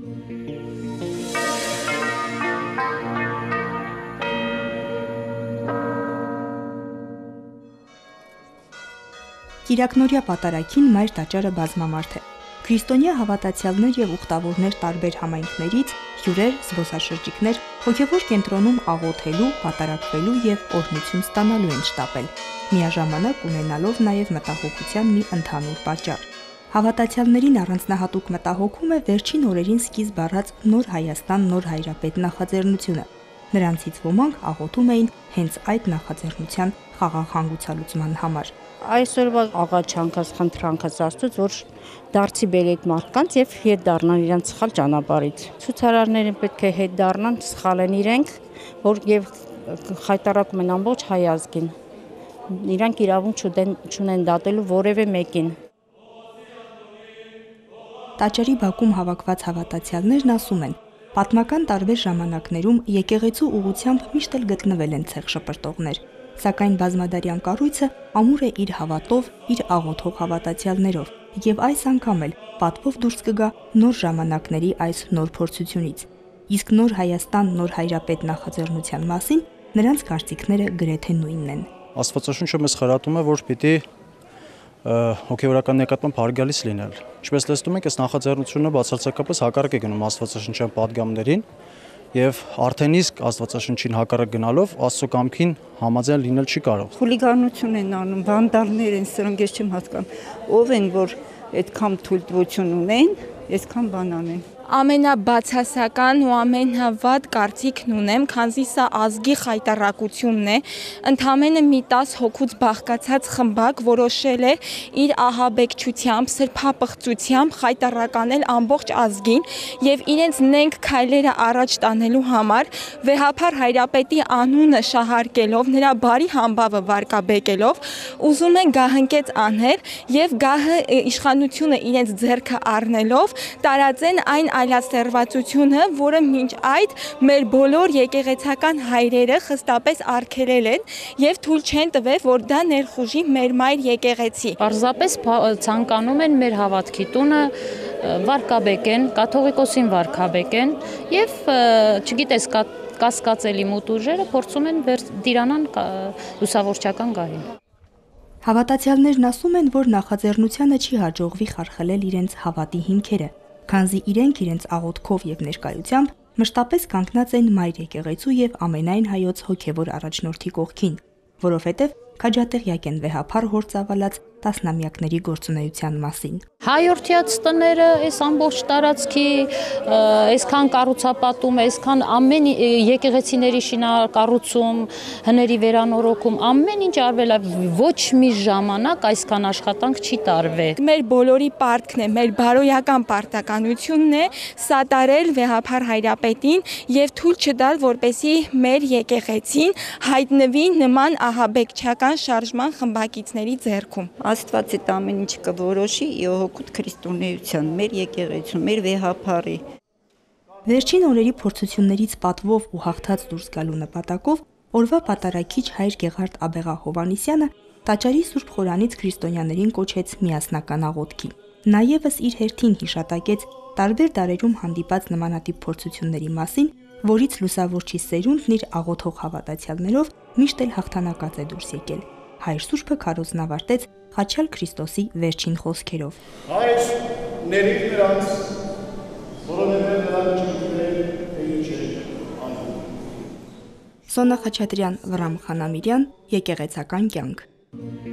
Կիրակնորյա պատարագին մայր տաճարը բազմամարդ է։ Քրիստոնյա հավատացյալներ եւ ուխտավորներ տարբեր համայնքներից, հյուրեր, զբոսաշրջիկներ հոգևոր կենտրոնում աղոթելու, պատարակվելու եւ օրհնություն ստանալու են շտապել, միաժամանակ ունենալով նաեւ մտահոգության մի ընդհանուր պատճառ։ Հավատացյալներին առանձնահատուկ մտահոգում է վերջին օրերին սկիզբ առած Նոր Հայաստան, Նոր Հայրապետ նախաձեռնությունը։ Նրանցից ոմանք աղոթում էին հենց այդ նախաձեռնության խաղաղ հանգուցալուծման համար։ Այսօրվա աղաչանքս, խնդրանքս Աստծուց, որ դարձի բերի այդ մարդկանց եւ հետ դառնան իրենց սխալ ճանապարհից։ Ցուցարարները պետք է հետ դառնան, սխալեն իրենք, որ եւ խայտարակում են ամբողջ հայ ազգին։ Իրանք իրավունք չունեն դատելու որևէ մեկին։ Տաճարի բակում հավաքված հավատացյալներն ասում են, պատմական տարբեր ժամանակներում եկեղեցու ուղղությամբ միշտ էլ գտնվել են ցեղ շպրտողներ, սակայն բազմադարյան կառույցը ամուր է իր հավատով, իր աղոթող հավատացյալներով, եւ այս անգամ էլ պատվով դուրս կգա նոր ժամանակների այս նոր փորձությունից։ Իսկ Նոր Հայաստան, Նոր Հայրապետ նախաձեռնության մասին նրանց կարծիքները գրեթե նույնն են։ Աստվածաշունչը մեզ խրատում է, որ պիտի հոգևորական նկատմամբ հարգալից լինել։ Ինչպես տեսնում եք, այս նախաձեռնությունը բացարձակապես հակառակ է գնում աստվածաշնչյան պատգամներին եւ արդեն իսկ աստվածաշնչին հակառակ գնալով Աստծո կամքին համաձայն լինել չի կարող։ Խուլիգանություն են անում, վանդալներ են, սրանք ես չեմ հասկանում։ Ով են, որ այդքան թույլտվություն ունեն, այսքան բան անեն։ Ամենաբացասական ու ամենավատ կարծիքն ունեմ, քանզի սա ազգի խայտարակությունն է, ընդամենը մի 10 հոգուց բաղկացած խմբակ որոշել է իր ահաբեկչությամբ, սրբապղծությամբ խայտարականել ամբողջ ազգին եւ իրենց նենք քայլերը առաջ տանելու համար վեհափառ Հայրապետի անունը շահարկելով, նրա բարի համբավը վարկաբեկելով, ուզում են գահընկեց անել եւ գահը իշխանությունը իրենց ձեռքը առնելով տարածեն այն այլասերվածությունը, որը մինչ այդ մեր բոլոր եկեղեցական հայրերը խստապես արգելել են եւ թույլ չեն տվել, որ դա ներխուժի մեր մայր եկեղեցի։ Պարզապես ցանկանում են մեր հավատքի տունը վարկաբեկեն, կաթողիկոսին վարկաբեկեն եւ չգիտես կասկածելի մութ ուժերը փորձում են դիրանան լուսավորչական գահին։ Հավատացյալներն ասում են, որ նախաձեռնությանը չի հաջողվի խարխլել իրենց հավատի հիմքերը, քանզի իրենց աղոթքով եւ ներկայությամբ մշտապես կանգնած են մայր եկեղեցու եւ ամենայն հայոց հոգեվոր առաջնորդի կողքին, որովհետեւ քաջատեղյակ են վեհափառ հոր ծավալած տասնամյակների գործունեության մասին։ Հայորդյաց տները, այս ամբողջ տարածքի, այսքան կառուցապատում, այսքան ամեն եկեղեցիների շինակառուցում, հների վերանորոգում, ամեն ինչ արվել է, ոչ մի ժամանակ այսքան աշխատանք չի տարվել։ Մեր բոլորի պարտքն է, մեր բարոյական պարտականությունն է սատարել վեհափառ Հայրապետին եւ թույլ չտալ, որպեսզի մեր եկեղեցին հայտնվի նման ահաբեկչական շարժման խմբակիցների ձեռքում։ Աստված այդ ամեն ինչ կորոշի իհոգուտ քրիստոնեության, մեր եկեղեցու, մեր վեհափառի։ Վերջին օրերի փորձություններից պատվով ու հաղթած դուրս գալու նպատակով օրվա պատարագիչ հայր Գեղարդ Աբեղա Հովանիսյանը տաճարի Սուրբ Խորանից քրիստոնյաներին կոչեց միասնական աղոթքի։ Նա եւս իր հերթին հիշատակեց տարբեր դարերում հանդիպած նմանատիպ փորձությունների մասին, որից լուսավորչի սերունդն իր աղոթող հավատացյալներով միշտ էլ հաղթանակած է դուրս եկել։ Հայր Սուրբը քարոզն ավարտեց Խաչյալ Քրիստոսի վերջին խոսքերով։ Հայր, ներիր նրանց, որովհետև նրանք չգիտեն, թե ինչ է անում։ Սոնա Խաչատրյան, Վռամ Խանամիրյան, Եկեղեցական կյանք։